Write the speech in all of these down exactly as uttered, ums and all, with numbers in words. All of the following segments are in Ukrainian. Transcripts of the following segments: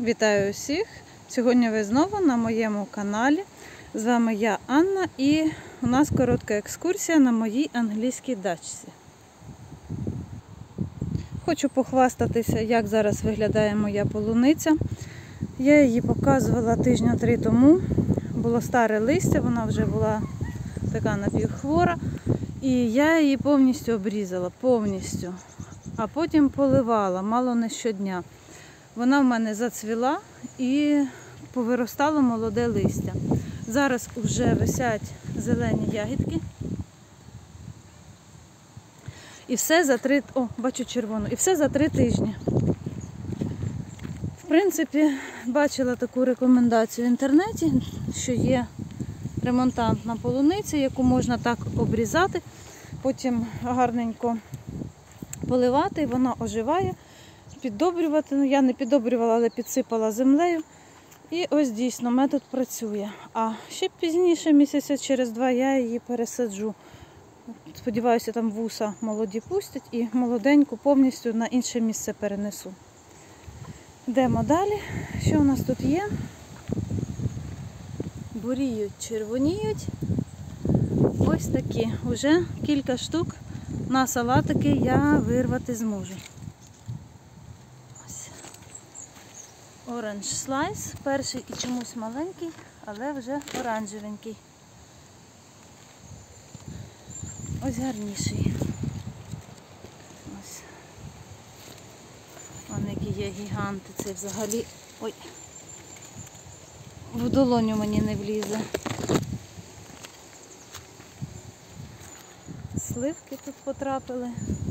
Вітаю усіх! Сьогодні ви знову на моєму каналі. З вами я, Анна, і у нас коротка екскурсія на моїй англійській дачці. Хочу похвастатися, як зараз виглядає моя полуниця. Я її показувала тижня три тому. Було старе листя, вона вже була така напівхвора. І я її повністю обрізала, повністю. А потім поливала, мало не щодня. Вона в мене зацвіла і повиростало молоде листя. Зараз вже висять зелені ягідки. І все за три... О, бачу червону. І все за три тижні. В принципі, бачила таку рекомендацію в інтернеті, що є ремонтантна полуниця, яку можна так обрізати, потім гарненько поливати, і вона оживає. Піддобрювати, ну я не піддобрювала, але підсипала землею. І ось дійсно метод працює. А ще пізніше, місяця через два, я її пересаджу. Сподіваюся, там вуса молоді пустять і молоденьку повністю на інше місце перенесу. Йдемо далі. Що у нас тут є? Буріють, червоніють. Ось такі. Уже кілька штук на салатики я вирвати зможу. Оранж слайс, перший і чомусь маленький, але вже оранжевенький. Ось гарніший. Ось. Вон які є гіганти, це взагалі... Ой! В долоню мені не влізе. Сливки тут потрапили.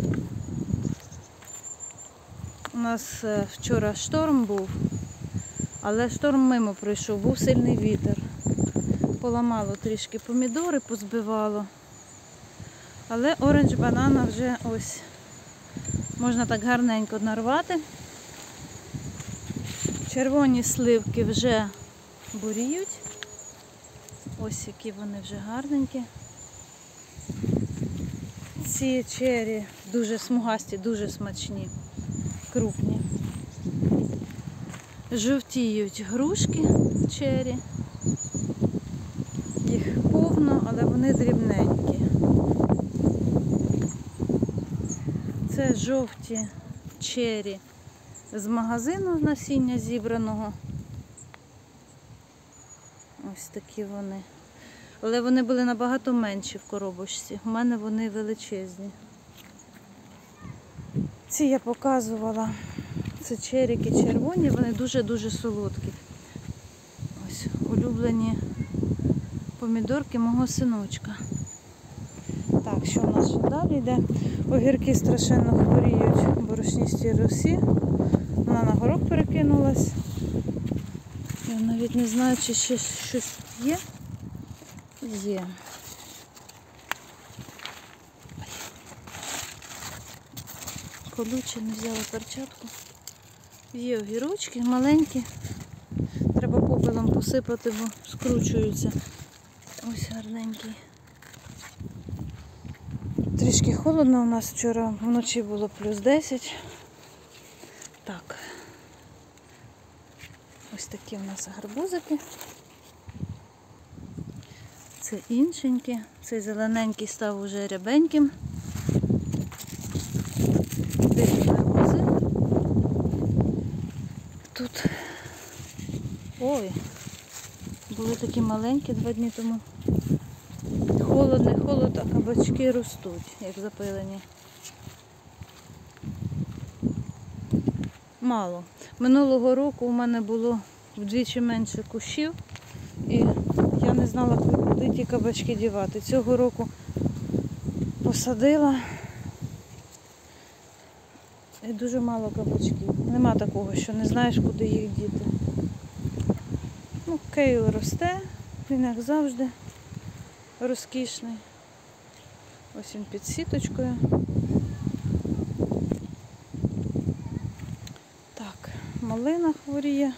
У нас вчора шторм був. Але шторм мимо пройшов, був сильний вітер. Поламало трішки помідори, позбивало. Але оранж банана вже ось можна так гарненько нарвати. Червоні сливки вже буріють. Ось які вони вже гарненькі. Ці чері дуже смугасті, дуже смачні, крупні. Жовтіють грушки чері. Їх повно, але вони дрібненькі. Це жовті чері з магазину насіння зібраного. Ось такі вони. Але вони були набагато менші в коробочці. У мене вони величезні. Ці я показувала. Це черіки червоні, вони дуже-дуже солодкі. Ось, улюблені помідорки мого синочка. Так, що у нас ще далі йде? Огірки страшенно хворіють в борошністій росі. Вона на горох перекинулась. Я навіть не знаю, чи ще щось є. Є. Колюче, не взяла перчатку. Є огірочки, маленькі. Треба попелом посипати, бо скручуються. Ось гарненький. Трішки холодно у нас вчора, вночі було плюс десять. Так. Ось такі у нас гарбузики. Це іншенькі. Цей зелененький став уже рябеньким. Дикі гарбузи. Тут, ой, були такі маленькі два дні тому. Холодний холод, а кабачки ростуть, як запилені. Мало. Минулого року у мене було вдвічі менше кущів, і я не знала, куди ті кабачки дівати. Цього року посадила. І дуже мало кабачків. Нема такого, що не знаєш, куди їх діти. Ну, кейл росте, він як завжди розкішний. Ось він під сіточкою. Так, малина хворіє.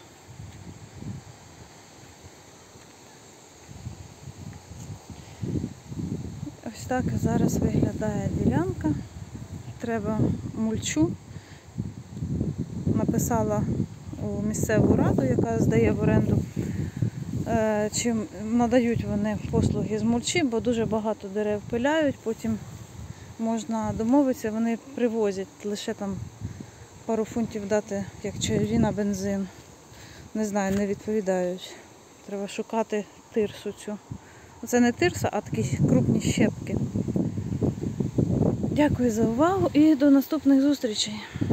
Ось так зараз виглядає ділянка. Треба мульчу. Написала у місцеву раду, яка здає в оренду, е, чи надають вони послуги з мульчі, бо дуже багато дерев пиляють, потім можна домовитися, вони привозять лише там пару фунтів дати, як чайові на бензин. Не знаю, не відповідають. Треба шукати тирсу цю. Це не тирса, а такі крупні щепки. Дякую за увагу і до наступних зустрічей.